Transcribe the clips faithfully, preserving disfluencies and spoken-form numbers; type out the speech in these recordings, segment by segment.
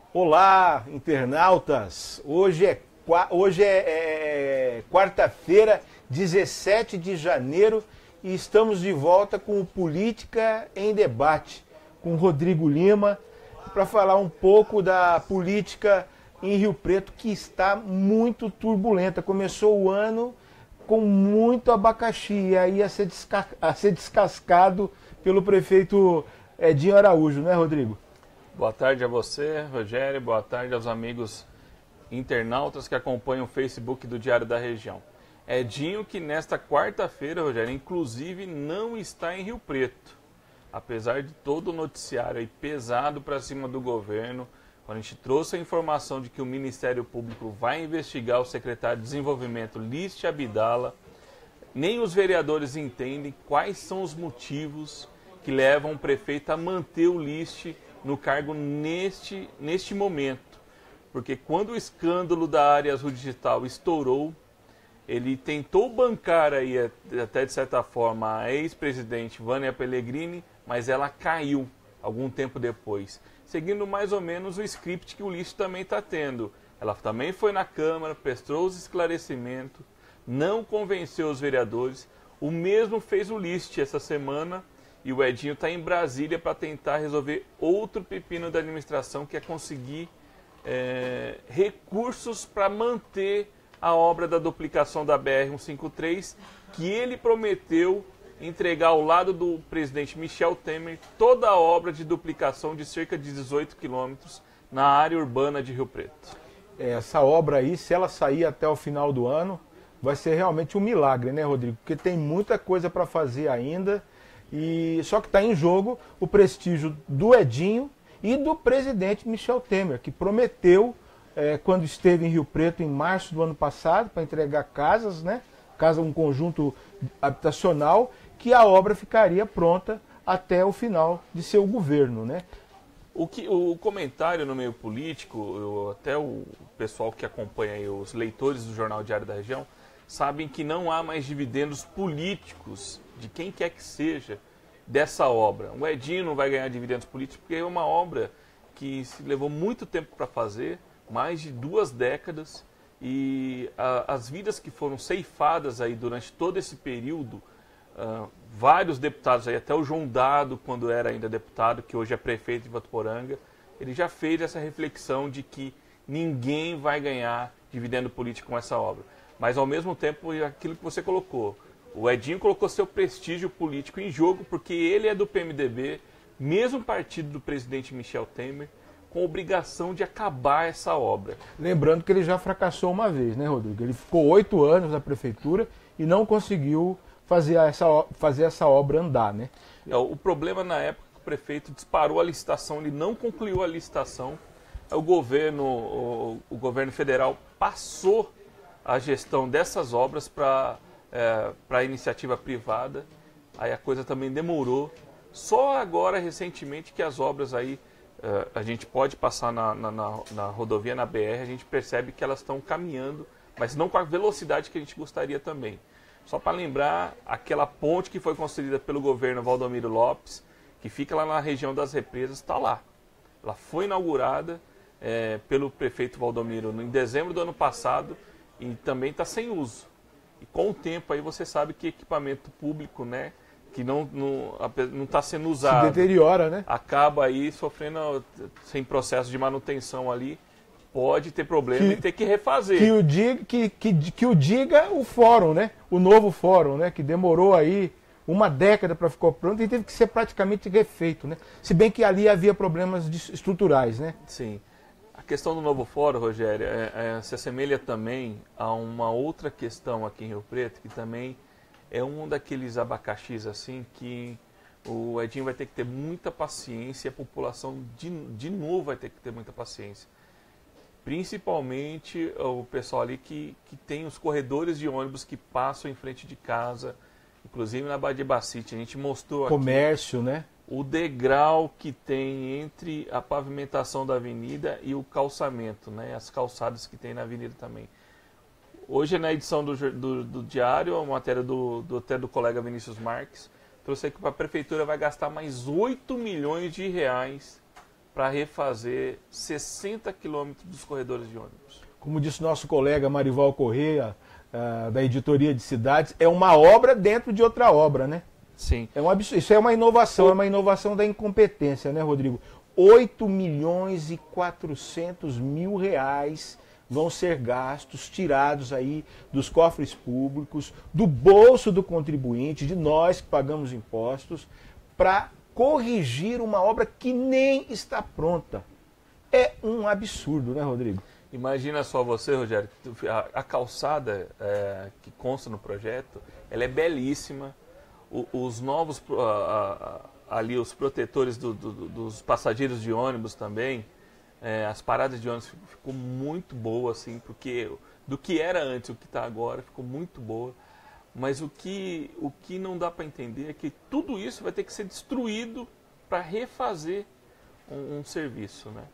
Olá, internautas! Hoje é, hoje é, é quarta-feira, dezessete de janeiro, e estamos de volta com o Política em Debate, com o Rodrigo Lima, para falar um pouco da política em Rio Preto, que está muito turbulenta. Começou o ano com muito abacaxi, e aí a ser, desca a ser descascado pelo prefeito Edinho Araújo, né, Rodrigo? Boa tarde a você, Rogério. Boa tarde aos amigos internautas que acompanham o Facebook do Diário da Região. Edinho, que nesta quarta-feira, Rogério, inclusive não está em Rio Preto. Apesar de todo o noticiário aí pesado para cima do governo, quando a gente trouxe a informação de que o Ministério Público vai investigar o secretário de Desenvolvimento, Lício Abdala, nem os vereadores entendem quais são os motivos que levam o prefeito a manter o Lício no cargo neste, neste momento. Porque quando o escândalo da área azul digital estourou, ele tentou bancar aí, até de certa forma, a ex-presidente Vânia Pellegrini, mas ela caiu algum tempo depois, seguindo mais ou menos o script que o Lício também está tendo. Ela também foi na Câmara, prestou os esclarecimentos, não convenceu os vereadores, o mesmo fez o Lício essa semana. E o Edinho está em Brasília para tentar resolver outro pepino da administração, que é conseguir é, recursos para manter a obra da duplicação da B R cento e cinquenta e três, que ele prometeu entregar ao lado do presidente Michel Temer toda a obra de duplicação de cerca de dezoito quilômetros na área urbana de Rio Preto. Essa obra aí, se ela sair até o final do ano, vai ser realmente um milagre, né, Rodrigo? Porque tem muita coisa para fazer ainda. E só que está em jogo o prestígio do Edinho e do presidente Michel Temer, que prometeu, é, quando esteve em Rio Preto em março do ano passado, para entregar casas, né, casa, um conjunto habitacional, que a obra ficaria pronta até o final de seu governo, né? O, que, o comentário no meio político, eu, até o pessoal que acompanha aí, os leitores do Jornal Diário da Região, sabem que não há mais dividendos políticos de quem quer que seja dessa obra. O Edinho não vai ganhar dividendos políticos porque é uma obra que se levou muito tempo para fazer, mais de duas décadas, e a, as vidas que foram ceifadas aí durante todo esse período, uh, vários deputados aí, até o João Dado, quando era ainda deputado, que hoje é prefeito de Votuporanga, ele já fez essa reflexão de que ninguém vai ganhar dividendo político com essa obra. Mas ao mesmo tempo, aquilo que você colocou, o Edinho colocou seu prestígio político em jogo, porque ele é do P M D B, mesmo partido do presidente Michel Temer, com obrigação de acabar essa obra. Lembrando que ele já fracassou uma vez, né, Rodrigo? Ele ficou oito anos na prefeitura e não conseguiu fazer essa, fazer essa obra andar, né? O problema na época que o prefeito disparou a licitação, ele não concluiu a licitação, o governo, o, o governo federal passou a gestão dessas obras para é, para a iniciativa privada, aí a coisa também demorou. Só agora, recentemente, que as obras aí, é, a gente pode passar na, na, na, na rodovia, na B R, a gente percebe que elas estão caminhando, mas não com a velocidade que a gente gostaria também. Só para lembrar, aquela ponte que foi construída pelo governo Valdomiro Lopes, que fica lá na região das Represas, está lá. Ela foi inaugurada é, pelo prefeito Valdomiro em dezembro do ano passado, e também está sem uso. E com o tempo aí você sabe que equipamento público, né, que não não está sendo usado, se deteriora, né? Acaba aí sofrendo, sem processo de manutenção ali, pode ter problema que, e ter que refazer. Que o, diga, que, que, que o diga o fórum, né? O novo fórum, né? Que demorou aí uma década para ficar pronto e teve que ser praticamente refeito, né? Se bem que ali havia problemas estruturais, né? Sim. A questão do novo fórum, Rogério, é, é, se assemelha também a uma outra questão aqui em Rio Preto, que também é um daqueles abacaxis assim que o Edinho vai ter que ter muita paciência e a população de, de novo vai ter que ter muita paciência. Principalmente o pessoal ali que, que tem os corredores de ônibus que passam em frente de casa, inclusive na Badia Bacite. A gente mostrou aqui comércio, né? O degrau que tem entre a pavimentação da avenida e o calçamento, né? As calçadas que tem na avenida também. Hoje, na edição do, do, do Diário, a matéria do, do, até do colega Vinícius Marques, trouxe que a prefeitura vai gastar mais oito milhões de reais para refazer sessenta quilômetros dos corredores de ônibus. Como disse nosso colega Marival Correia, uh, da Editoria de Cidades, é uma obra dentro de outra obra, né? Sim. É um absurdo. Isso é uma inovação, é uma inovação da incompetência, né, Rodrigo? oito milhões e quatrocentos mil reais vão ser gastos, tirados aí dos cofres públicos, do bolso do contribuinte, de nós que pagamos impostos, para corrigir uma obra que nem está pronta. É um absurdo, né, Rodrigo? Imagina só você, Rogério, a, a calçada é, que consta no projeto, ela é belíssima. O, os novos, a, a, ali os protetores do, do, dos passageiros de ônibus também, é, as paradas de ônibus ficou, ficou muito boa, assim, porque do que era antes, o que está agora, ficou muito boa. Mas o que, o que não dá para entender é que tudo isso vai ter que ser destruído para refazer um, um serviço, né?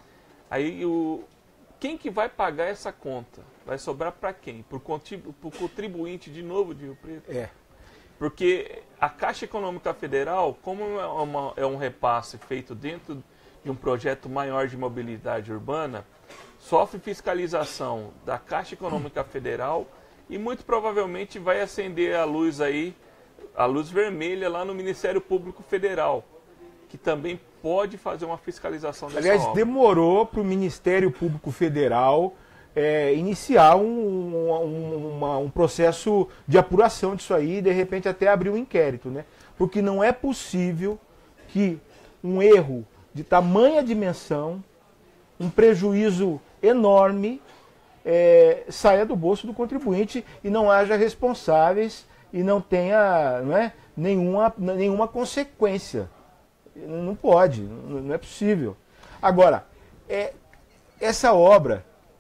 Aí o, quem que vai pagar essa conta? Vai sobrar para quem? Para o contribuinte de novo de Rio Preto? É. Porque a Caixa Econômica Federal, como é, uma, é um repasse feito dentro de um projeto maior de mobilidade urbana, sofre fiscalização da Caixa Econômica Federal e muito provavelmente vai acender a luz aí, a luz vermelha lá no Ministério Público Federal, que também pode fazer uma fiscalização dessa Aliás, obra. demorou para o Ministério Público Federal é, iniciar um, um, uma, um processo de apuração disso aí e, de repente, até abrir um inquérito, né? Porque não é possível que um erro de tamanha dimensão, um prejuízo enorme, é, saia do bolso do contribuinte e não haja responsáveis e não tenha, não é, nenhuma, nenhuma consequência. Não pode, não é possível. Agora, é, essa obra,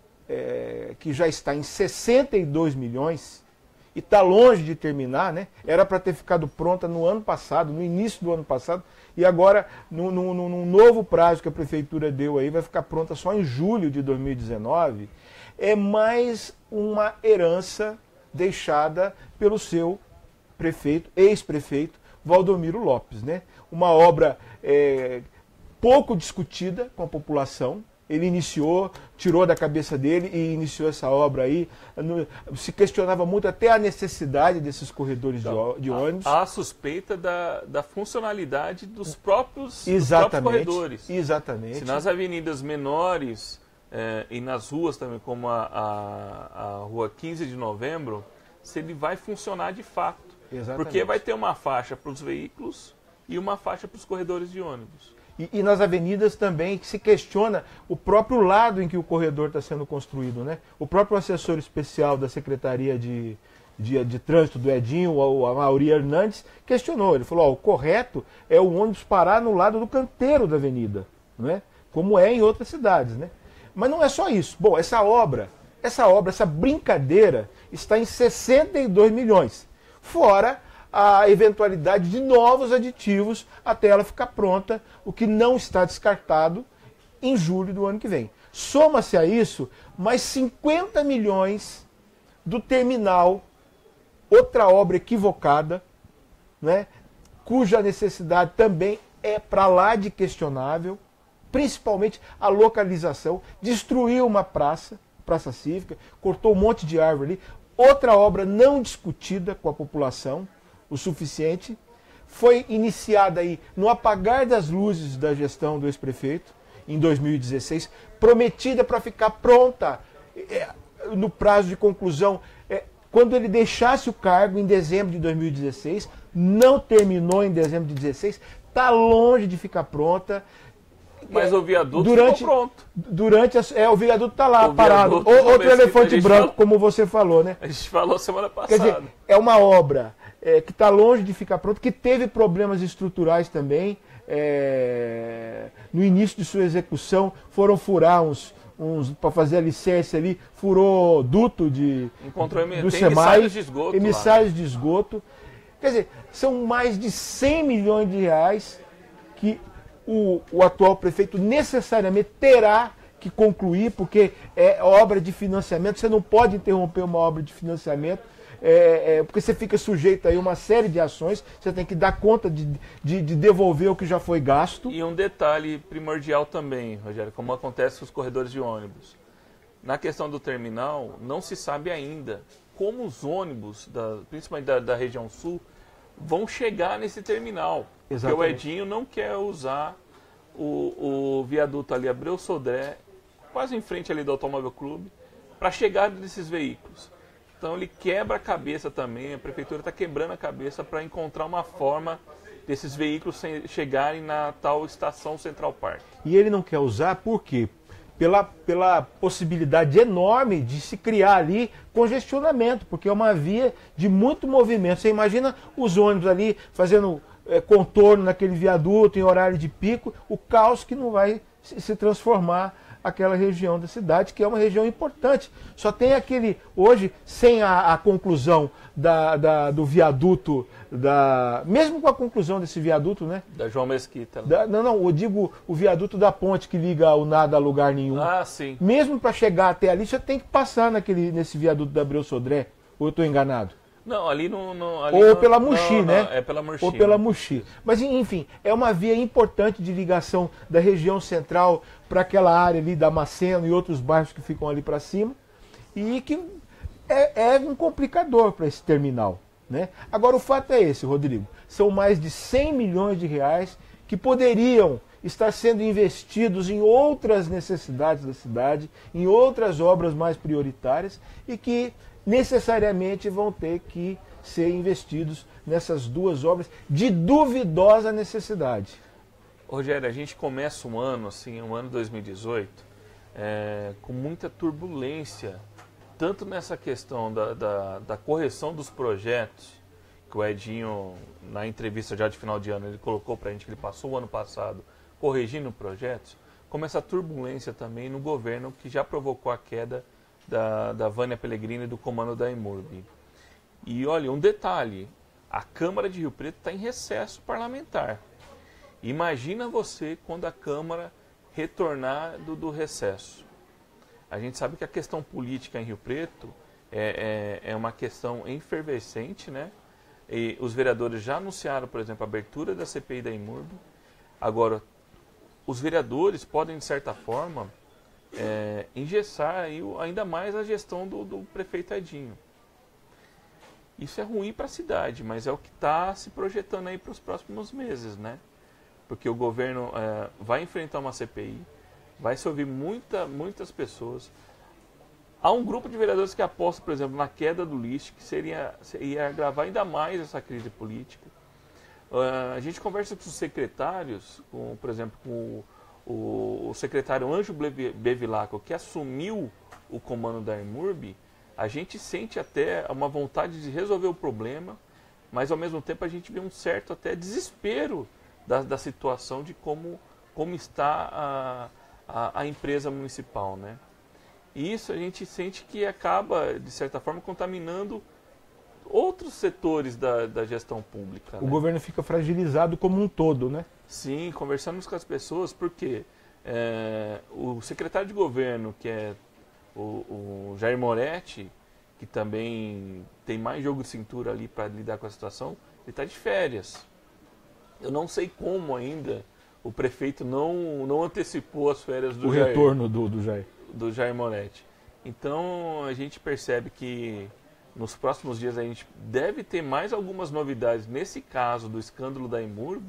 é, que já está em sessenta e dois milhões, e está longe de terminar, né? Era para ter ficado pronta no ano passado, no início do ano passado, e agora, no, no, no, no novo prazo que a Prefeitura deu aí, vai ficar pronta só em julho de dois mil e dezenove, é mais uma herança deixada pelo seu prefeito, ex-prefeito, Valdomiro Lopes, né? Uma obra é, pouco discutida com a população. Ele iniciou, tirou da cabeça dele e iniciou essa obra aí. No, se questionava muito até a necessidade desses corredores então, de, de ônibus. Há a suspeita da, da funcionalidade dos próprios, exatamente, dos próprios corredores. Exatamente. Se nas avenidas menores é, e nas ruas também, como a, a, a rua quinze de novembro, se ele vai funcionar de fato. Exatamente. Porque vai ter uma faixa para os veículos e uma faixa para os corredores de ônibus. E, e nas avenidas também que se questiona o próprio lado em que o corredor está sendo construído, né? O próprio assessor especial da Secretaria de, de, de Trânsito do Edinho, o Amaury Hernandes, questionou. Ele falou, ó, o correto é o ônibus parar no lado do canteiro da avenida, não é? Como é em outras cidades, né? Mas não é só isso. Bom, essa obra, essa obra, essa brincadeira está em sessenta e dois milhões. Fora a eventualidade de novos aditivos até ela ficar pronta, o que não está descartado em julho do ano que vem. Soma-se a isso mais cinquenta milhões do terminal, outra obra equivocada, né, cuja necessidade também é para lá de questionável, principalmente a localização, destruiu uma praça, praça cívica, cortou um monte de árvore ali. Outra obra não discutida com a população o suficiente, foi iniciada aí no apagar das luzes da gestão do ex-prefeito, em dois mil e dezesseis, prometida para ficar pronta é, no prazo de conclusão, é, quando ele deixasse o cargo em dezembro de dois mil e dezesseis, não terminou em dezembro de dezesseis, está longe de ficar pronta. Mas é, o viaduto durante, ficou pronto. Durante a, é, o viaduto está lá, o parado. Viaduto, O, outro elefante branco, falou, como você falou, né? A gente falou semana passada. Quer dizer, é uma obra é, que está longe de ficar pronta, que teve problemas estruturais também. É, no início de sua execução, foram furar uns, uns para fazer a licença ali, furou duto de, Encontrou do tem SEMAI, emissários de esgoto. emissários lá, né? de esgoto. Quer dizer, são mais de cem milhões de reais que o, o atual prefeito necessariamente terá que concluir, porque é obra de financiamento, você não pode interromper uma obra de financiamento. é, é, porque você fica sujeito aí a uma série de ações, você tem que dar conta de, de, de devolver o que já foi gasto. E um detalhe primordial também, Rogério, como acontece com os corredores de ônibus. Na questão do terminal, não se sabe ainda como os ônibus, da, principalmente da, da região sul, vão chegar nesse terminal. Exatamente. Porque o Edinho não quer usar o, o viaduto ali, Abreu Sodré, quase em frente ali do Automóvel Clube, para a chegada desses veículos. Então ele quebra a cabeça também, a prefeitura está quebrando a cabeça para encontrar uma forma desses veículos chegarem na tal estação Central Park. E ele não quer usar por quê? Pela, pela possibilidade enorme de se criar ali congestionamento, porque é uma via de muito movimento. Você imagina os ônibus ali fazendo é, contorno naquele viaduto em horário de pico, o caos que não vai se, se transformar aquela região da cidade, que é uma região importante. Só tem aquele, hoje, sem a, a conclusão da, da, do viaduto, da, mesmo com a conclusão desse viaduto, né? Da João Mesquita. Da, não, não, eu digo o viaduto da ponte que liga o nada a lugar nenhum. Ah, sim. Mesmo para chegar até ali, você tem que passar naquele, nesse viaduto da Abreu Sodré, ou eu estou enganado? Não, ali não... não ali ou não, pela Muxi, não, né? Não, é pela Muxi. Ou pela Muxi. Mas, enfim, é uma via importante de ligação da região central para aquela área ali da Maceno e outros bairros que ficam ali para cima. E que é, é um complicador para esse terminal, né? Agora, o fato é esse, Rodrigo. São mais de cem milhões de reais que poderiam estar sendo investidos em outras necessidades da cidade, em outras obras mais prioritárias e que necessariamente vão ter que ser investidos nessas duas obras de duvidosa necessidade. Rogério, a gente começa um ano, assim, um ano dois mil e dezoito, é, com muita turbulência, tanto nessa questão da, da, da correção dos projetos, que o Edinho, na entrevista já de final de ano, ele colocou para a gente que ele passou o ano passado corrigindo projetos, como essa turbulência também no governo, que já provocou a queda Da, da Vânia Pellegrini e do comando da EMURB. E olha, um detalhe, a Câmara de Rio Preto está em recesso parlamentar. Imagina você quando a Câmara retornar do, do recesso. A gente sabe que a questão política em Rio Preto é, é, é uma questão efervescente, né? E os vereadores já anunciaram, por exemplo, a abertura da C P I da EMURB. Agora, os vereadores podem, de certa forma, É, engessar aí, ainda mais a gestão do, do prefeito Edinho. Isso é ruim para a cidade, mas é o que está se projetando aí para os próximos meses, né? Porque o governo é, vai enfrentar uma C P I, vai se ouvir muita, muitas pessoas. Há um grupo de vereadores que aposta, por exemplo, na queda do lixo, que seria, seria agravar ainda mais essa crise política. Uh, a gente conversa com os secretários, com, por exemplo, com o O, o secretário Anjo Bevilacqua, que assumiu o comando da EMURB, a gente sente até uma vontade de resolver o problema, mas ao mesmo tempo a gente vê um certo até desespero da, da situação de como, como está a, a, a empresa municipal, né? E isso a gente sente que acaba, de certa forma, contaminando outros setores da, da gestão pública. O né? governo fica fragilizado como um todo, né? Sim, conversamos com as pessoas, porque é, o secretário de governo, que é o, o Jair Moretti, que também tem mais jogo de cintura ali para lidar com a situação, ele está de férias. Eu não sei como ainda o prefeito não, não antecipou as férias do o Jair. retorno do, do Jair. do Jair Moretti. Então a gente percebe que nos próximos dias a gente deve ter mais algumas novidades nesse caso do escândalo da EMURB,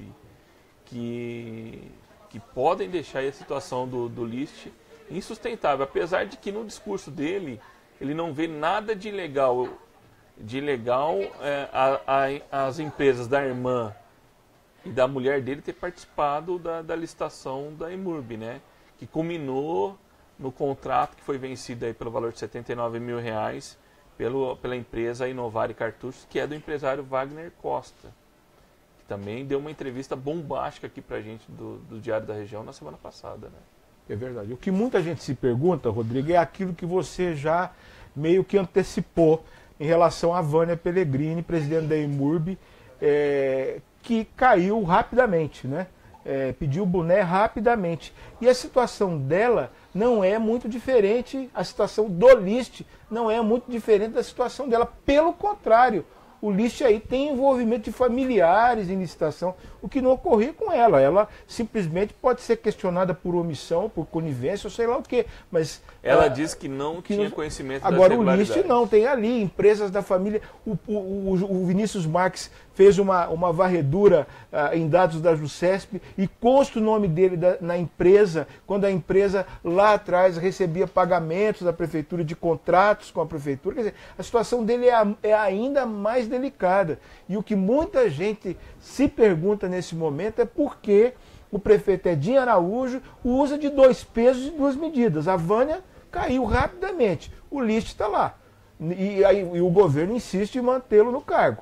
que, que podem deixar a situação do, do List insustentável, apesar de que no discurso dele ele não vê nada de legal, de legal é, a, a, as empresas da irmã e da mulher dele ter participado da, da licitação da EMURB, né? Que culminou no contrato que foi vencido aí pelo valor de setenta e nove mil reais pelo, pela empresa Inovare Cartuchos, que é do empresário Wagner Costa, que também deu uma entrevista bombástica aqui pra gente do, do Diário da Região na semana passada, né? É verdade. O que muita gente se pergunta, Rodrigo, é aquilo que você já meio que antecipou em relação à Vânia Pellegrini, presidente da EMURB, é, que caiu rapidamente, né? é, pediu o boné rapidamente. E a situação dela não é muito diferente, a situação do List não é muito diferente da situação dela. Pelo contrário, o List aí tem envolvimento de familiares em licitação, o que não ocorria com ela. Ela simplesmente pode ser questionada por omissão, por conivência, ou sei lá o quê. Mas ela ela diz que não que tinha não... conhecimento Agora das o List não, tem ali empresas da família. O, o, o, o Vinícius Marques fez uma, uma varredura uh, em dados da JUSESP e consta o nome dele da, na empresa, quando a empresa lá atrás recebia pagamentos da prefeitura, de contratos com a prefeitura. Quer dizer, a situação dele é, a, é ainda mais delicada. E o que muita gente se pergunta nesse momento é por que o prefeito Edinho Araújo usa de dois pesos e duas medidas. A Vânia caiu rapidamente, o List está lá. E, aí, e o governo insiste em mantê-lo no cargo.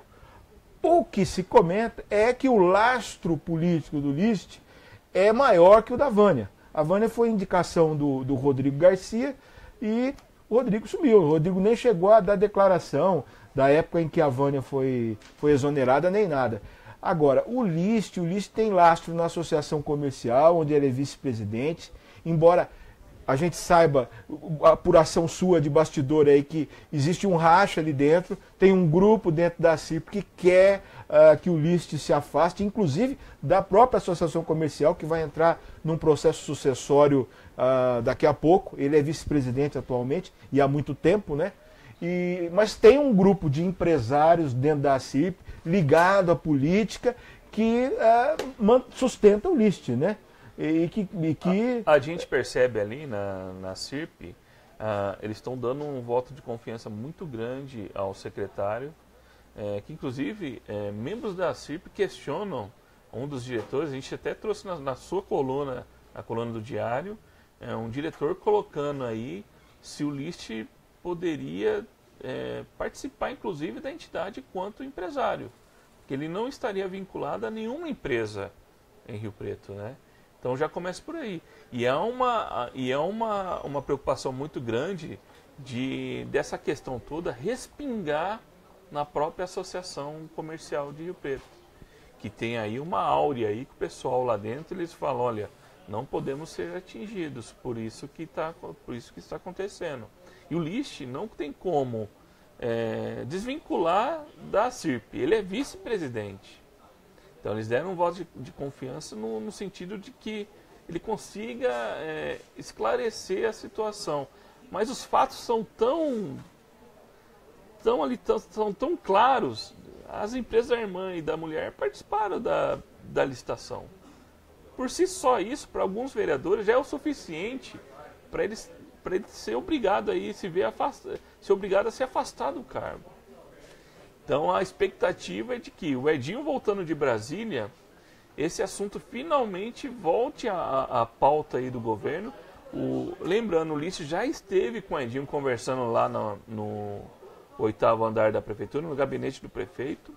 O que se comenta é que o lastro político do List é maior que o da Vânia. A Vânia foi indicação do, do Rodrigo Garcia e o Rodrigo sumiu. O Rodrigo nem chegou a dar declaração da época em que a Vânia foi, foi exonerada, nem nada. Agora, o List, o List tem lastro na associação comercial, onde ele é vice-presidente, embora a gente saiba, a apuração sua de bastidor aí, que existe um racha ali dentro, tem um grupo dentro da C I P que quer uh, que o List se afaste, inclusive da própria associação comercial, que vai entrar num processo sucessório uh, daqui a pouco. Ele é vice-presidente atualmente, e há muito tempo, né? E, mas tem um grupo de empresários dentro da C I P, ligado à política, que uh, sustenta o List, né? E que, e que... A, a gente percebe ali na, na C I P, uh, eles estão dando um voto de confiança muito grande ao secretário, é, que inclusive é, membros da C I P questionam um dos diretores. A gente até trouxe na, na sua coluna, a coluna do Diário, é, um diretor colocando aí se o List poderia é, participar inclusive da entidade quanto empresário, que ele não estaria vinculado a nenhuma empresa em Rio Preto, né? Então já começa por aí. E é uma, e é uma, uma preocupação muito grande de, dessa questão toda respingar na própria Associação Comercial de Rio Preto, que tem aí uma áurea aí que o pessoal lá dentro, eles falam, olha, não podemos ser atingidos, por isso que, tá, por isso que está acontecendo. E o List não tem como é, desvincular da C I P, ele é vice-presidente. Então eles deram um voto de, de confiança no, no sentido de que ele consiga é, esclarecer a situação. Mas os fatos são tão, tão, ali, tão, são tão claros. As empresas da irmã e da mulher participaram da, da licitação. Por si só isso, para alguns vereadores, já é o suficiente para eles, para eles ser obrigado a se ver afasta, ser obrigado a se afastar do cargo. Então a expectativa é de que o Edinho voltando de Brasília, esse assunto finalmente volte à, à pauta aí do governo. O, lembrando, o List já esteve com o Edinho conversando lá no, no oitavo andar da prefeitura, no gabinete do prefeito.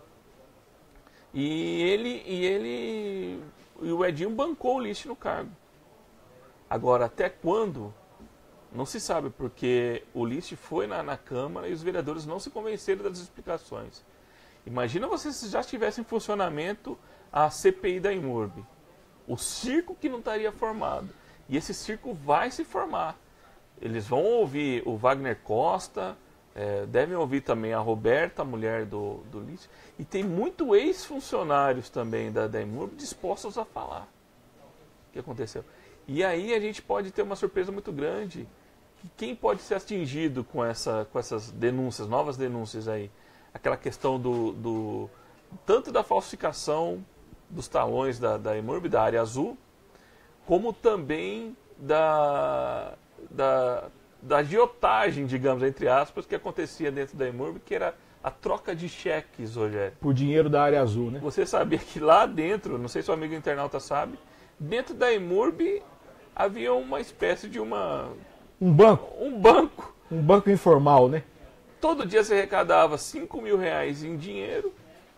E ele e ele e o Edinho bancou o List no cargo. Agora, até quando? Não se sabe, porque o List foi na, na Câmara e os vereadores não se convenceram das explicações. Imagina você se já estivesse em funcionamento a C P I da Imurb. O circo que não estaria formado. E esse circo vai se formar. Eles vão ouvir o Wagner Costa, é, devem ouvir também a Roberta, a mulher do, do List. E tem muito ex-funcionários também da, da Imurb dispostos a falar o que aconteceu. E aí a gente pode ter uma surpresa muito grande. Quem pode ser atingido com, essa, com essas denúncias, novas denúncias aí? Aquela questão do, do tanto da falsificação dos talões da, da Imurb, da área azul, como também da, da, da agiotagem, digamos, entre aspas, que acontecia dentro da Imurb, que era a troca de cheques, Rogério. Por dinheiro da área azul, né? Você sabia que lá dentro, não sei se o amigo internauta sabe, dentro da Imurb havia uma espécie de uma... Um banco? Um banco. Um banco informal, né? Todo dia você arrecadava cinco mil reais em dinheiro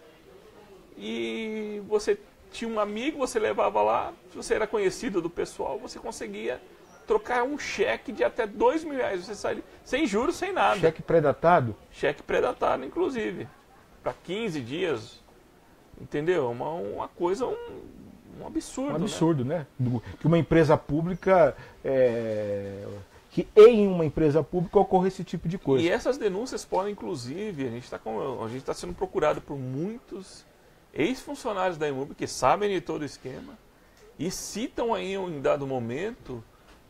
e você tinha um amigo, você levava lá, se você era conhecido do pessoal, você conseguia trocar um cheque de até dois mil reais. Você sai sem juros, sem nada. Cheque pré-datado? Cheque pré-datado, inclusive. Para quinze dias. Entendeu? Uma, uma coisa, um, um absurdo. Um absurdo, né? né? Que uma empresa pública, é, que em uma empresa pública ocorra esse tipo de coisa. E essas denúncias podem, inclusive, a gente está tá sendo procurado por muitos ex-funcionários da Imurb que sabem de todo o esquema e citam aí em dado momento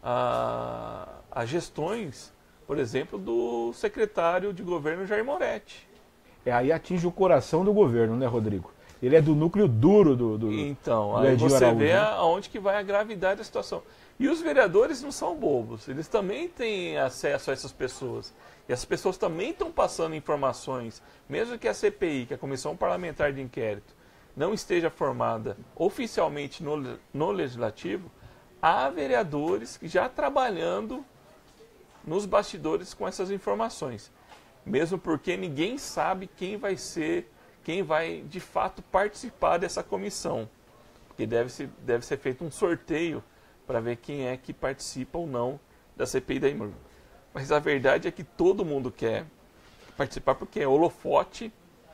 a, a gestões, por exemplo, do secretário de governo Jair Moretti. É, aí atinge o coração do governo, né, Rodrigo? Ele é do núcleo duro do, do Então, do aí Edinho você Araújo, vê né? aonde que vai a gravidade da situação. E os vereadores não são bobos, eles também têm acesso a essas pessoas. E as pessoas também estão passando informações, mesmo que a C P I, que é a Comissão Parlamentar de Inquérito, não esteja formada oficialmente no, no Legislativo, há vereadores já trabalhando nos bastidores com essas informações. Mesmo porque ninguém sabe quem vai ser, quem vai de fato participar dessa comissão. Porque deve ser, deve ser feito um sorteio para ver quem é que participa ou não da C P I da Imurb. Mas a verdade é que todo mundo quer participar porque é holofote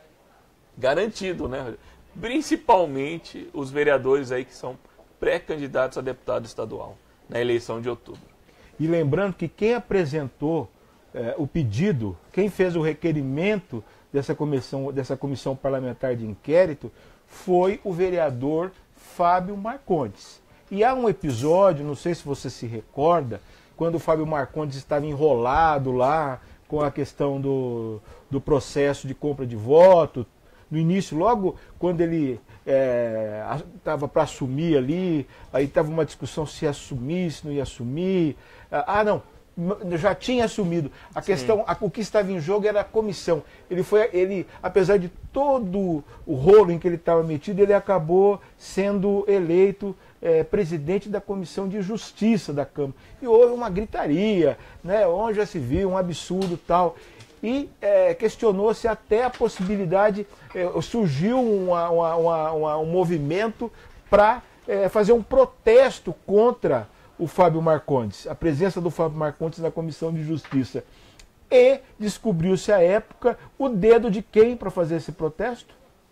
garantido, né? Principalmente os vereadores aí que são pré-candidatos a deputado estadual na eleição de outubro. E lembrando que quem apresentou eh, o pedido, quem fez o requerimento dessa comissão, dessa comissão parlamentar de inquérito foi o vereador Fábio Marcondes. E há um episódio, não sei se você se recorda, quando o Fábio Marcondes estava enrolado lá com a questão do, do processo de compra de voto. No início, logo quando ele estava é, para assumir ali, aí estava uma discussão se ia assumir, se não ia assumir. Ah, não, já tinha assumido. A Sim. questão, a, o que estava em jogo era a comissão. Ele foi, ele, apesar de todo o rolo em que ele estava metido, ele acabou sendo eleito é, presidente da Comissão de Justiça da Câmara. E houve uma gritaria, né, onde já se viu um absurdo tal. E é, questionou-se até a possibilidade, é, surgiu uma, uma, uma, uma, um movimento para é, fazer um protesto contra o Fábio Marcondes, a presença do Fábio Marcondes na Comissão de Justiça. E descobriu-se à época o dedo de quem para fazer esse protesto?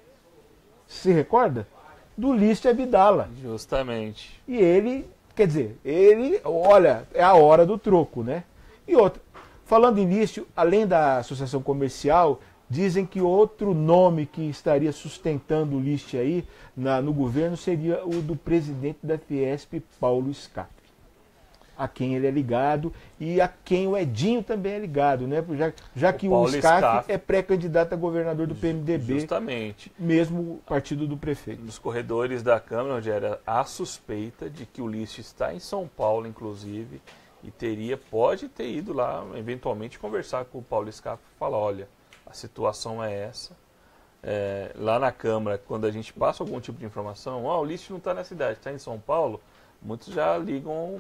Se recorda? Do Lício Abdala. Justamente. E ele, quer dizer, ele, olha, é a hora do troco, né? E outra, falando em Lício, além da associação comercial, dizem que outro nome que estaria sustentando o Lício aí na, no governo seria o do presidente da Fiesp, Paulo Scaff, a quem ele é ligado e a quem o Edinho também é ligado, né? Já, já que o, o Scaff é pré-candidato a governador do P M D B, justamente, mesmo partido do prefeito. Nos corredores da Câmara, onde era a suspeita de que o Lício está em São Paulo, inclusive, e teria, pode ter ido lá, eventualmente, conversar com o Paulo Scaff e falar, olha, a situação é essa. É, lá na Câmara, quando a gente passa algum tipo de informação, ó, oh, o Lício não está na cidade, está em São Paulo, muitos já ligam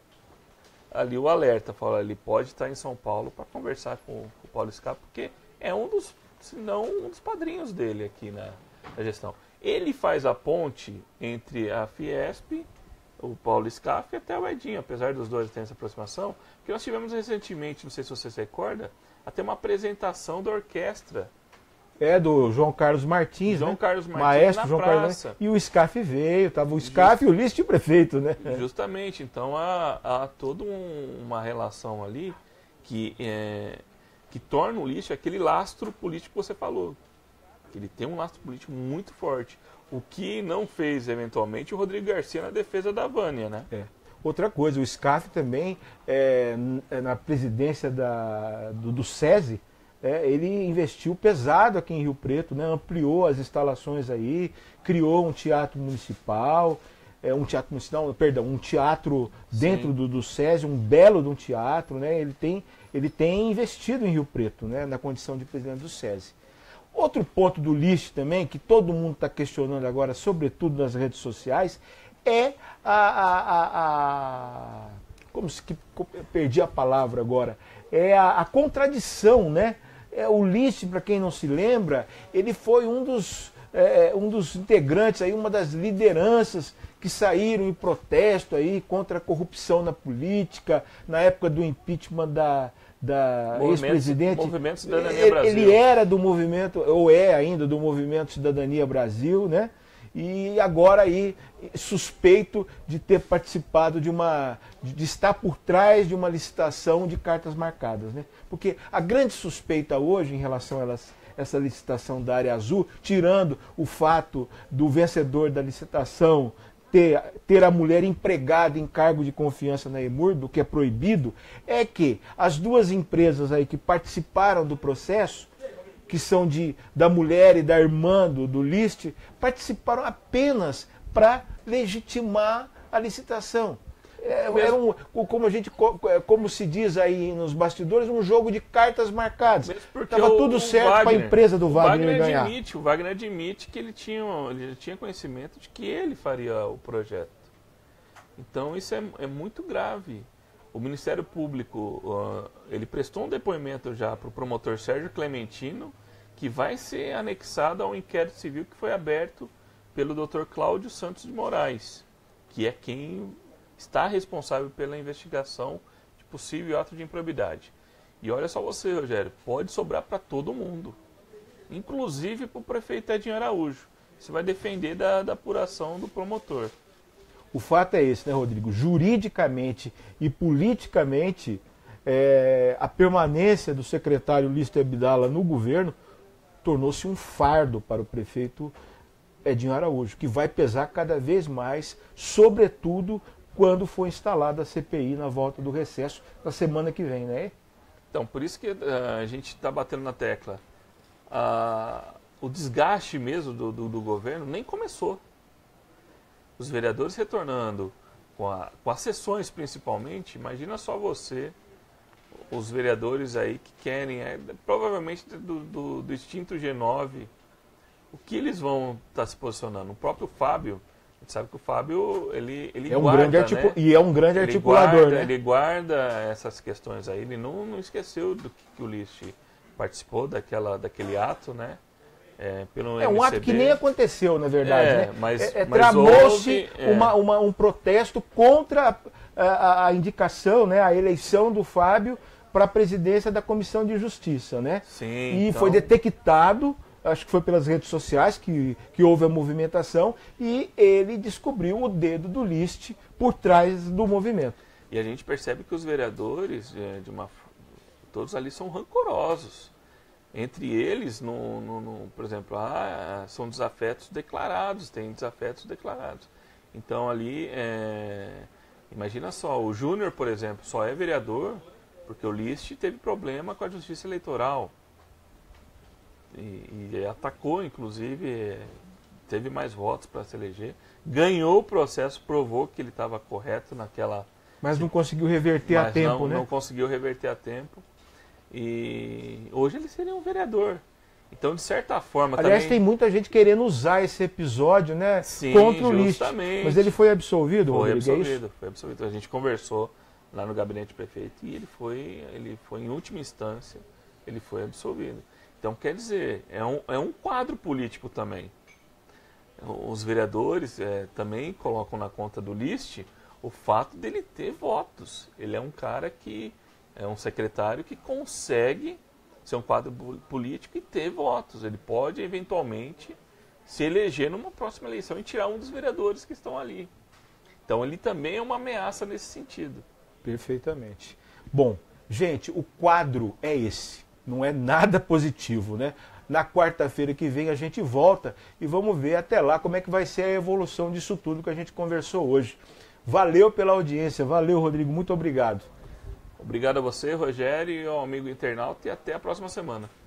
ali o alerta, falam, ele pode estar em São Paulo para conversar com o Paulo Scaff, porque é um dos, se não um dos padrinhos dele aqui na, na gestão. Ele faz a ponte entre a Fiesp, o Paulo Scaff e até o Edinho, apesar dos dois terem essa aproximação, que nós tivemos recentemente, não sei se você se recorda, até uma apresentação da orquestra. É, do João Carlos Martins, João né? Carlos Martins, Maestro na João praça. Carlos Martins. E o Scaff veio, estava o Scaff Just... e o Lício e o prefeito, né? Justamente, então há, há toda um, uma relação ali que, é, que torna o Lício aquele lastro político que você falou. Ele tem um lastro político muito forte. O que não fez, eventualmente, o Rodrigo Garcia na defesa da Vânia, né? É. Outra coisa, o Scaff também, é, na presidência da, do, do SESI, é, ele investiu pesado aqui em Rio Preto, né? Ampliou as instalações aí, criou um teatro municipal, é, um teatro municipal, não, perdão, um teatro dentro do, do SESI, um belo de um teatro, né? Ele tem, ele tem investido em Rio Preto, né? Na condição de presidente do SESI. Outro ponto do Lício também, que todo mundo está questionando agora, sobretudo nas redes sociais, é a... a, a, a como se que perdi a palavra agora, é a, a contradição, né? É, o Lício, para quem não se lembra, ele foi um dos, é, um dos integrantes, aí, uma das lideranças que saíram em protesto aí contra a corrupção na política, na época do impeachment da, da ex-presidente. Movimento Cidadania ele, Brasil. Ele era do movimento, ou é ainda do movimento Cidadania Brasil, né? e agora aí suspeito de ter participado de uma, de estar por trás de uma licitação de cartas marcadas, né? Porque a grande suspeita hoje em relação a elas, essa licitação da área azul, tirando o fato do vencedor da licitação ter, ter a mulher empregada em cargo de confiança na EMURB, o que é proibido, é que as duas empresas aí que participaram do processo, que são de, da mulher e da irmã do, do List, participaram apenas para legitimar a licitação. É, era um, como, a gente, como se diz aí nos bastidores, um jogo de cartas marcadas. Estava tudo certo para a empresa do Wagner, Wagner ganhar. Admite, o Wagner admite que ele tinha, ele tinha conhecimento de que ele faria o projeto. Então isso é, é muito grave. O Ministério Público, uh, ele prestou um depoimento já para o promotor Sérgio Clementino, que vai ser anexado ao inquérito civil que foi aberto pelo doutor Cláudio Santos de Moraes, que é quem está responsável pela investigação de possível ato de improbidade. E olha só você, Rogério, pode sobrar para todo mundo, inclusive para o prefeito Edinho Araújo. Você vai defender da, da apuração do promotor. O fato é esse, né, Rodrigo? Juridicamente e politicamente, é, a permanência do secretário Lício Abdala no governo tornou-se um fardo para o prefeito Edinho Araújo, que vai pesar cada vez mais, sobretudo quando for instalada a C P I na volta do recesso na semana que vem, né? Então, por isso que uh, a gente está batendo na tecla. Uh, o desgaste mesmo do, do, do governo nem começou. Os vereadores retornando com, a, com as sessões principalmente, imagina só você, os vereadores aí que querem, é, provavelmente do, do, do extinto G nove, o que eles vão estar tá se posicionando? O próprio Fábio, a gente sabe que o Fábio, ele, ele é um guarda, grande articu... né? E é um grande ele articulador, guarda, né? Ele guarda essas questões aí, ele não, não esqueceu do que, que o List participou daquela, daquele ato, né? É, pelo é um M C B. ato que nem aconteceu, na verdade, é, né? Mas, é, é, mas tramou-se é. uma, uma, um protesto contra a, a, a indicação, né, a eleição do Fábio para a presidência da Comissão de Justiça, né? Sim, e então... foi detectado, acho que foi pelas redes sociais que, que houve a movimentação, e ele descobriu o dedo do List por trás do movimento. E a gente percebe que os vereadores, de uma, todos ali são rancorosos. Entre eles, no, no, no, por exemplo, ah, são desafetos declarados, tem desafetos declarados. Então ali, é, imagina só, o Júnior, por exemplo, só é vereador porque o List teve problema com a justiça eleitoral. E, e atacou, inclusive, teve mais votos para se eleger. Ganhou o processo, provou que ele estava correto naquela... Mas não conseguiu reverter a tempo, não, né? não conseguiu reverter a tempo. E hoje ele seria um vereador. Então, de certa forma... Aliás, também... tem muita gente querendo usar esse episódio, né, Sim, contra o List. justamente. Mas ele foi absolvido, Foi Rodrigo, absolvido, é isso? foi absolvido. A gente conversou lá no gabinete do prefeito e ele foi, ele foi em última instância, ele foi absolvido. Então, quer dizer, é um, é um quadro político também. Os vereadores é, também colocam na conta do List o fato dele ter votos. Ele é um cara que... é um secretário que consegue ser um quadro político e ter votos. Ele pode, eventualmente, se eleger numa próxima eleição e tirar um dos vereadores que estão ali. Então, ele também é uma ameaça nesse sentido. Perfeitamente. Bom, gente, o quadro é esse. Não é nada positivo, né? Na quarta-feira que vem a gente volta e vamos ver até lá como é que vai ser a evolução disso tudo que a gente conversou hoje. Valeu pela audiência. Valeu, Rodrigo. Muito obrigado. Obrigado a você, Rogério, e ao amigo internauta, e até a próxima semana.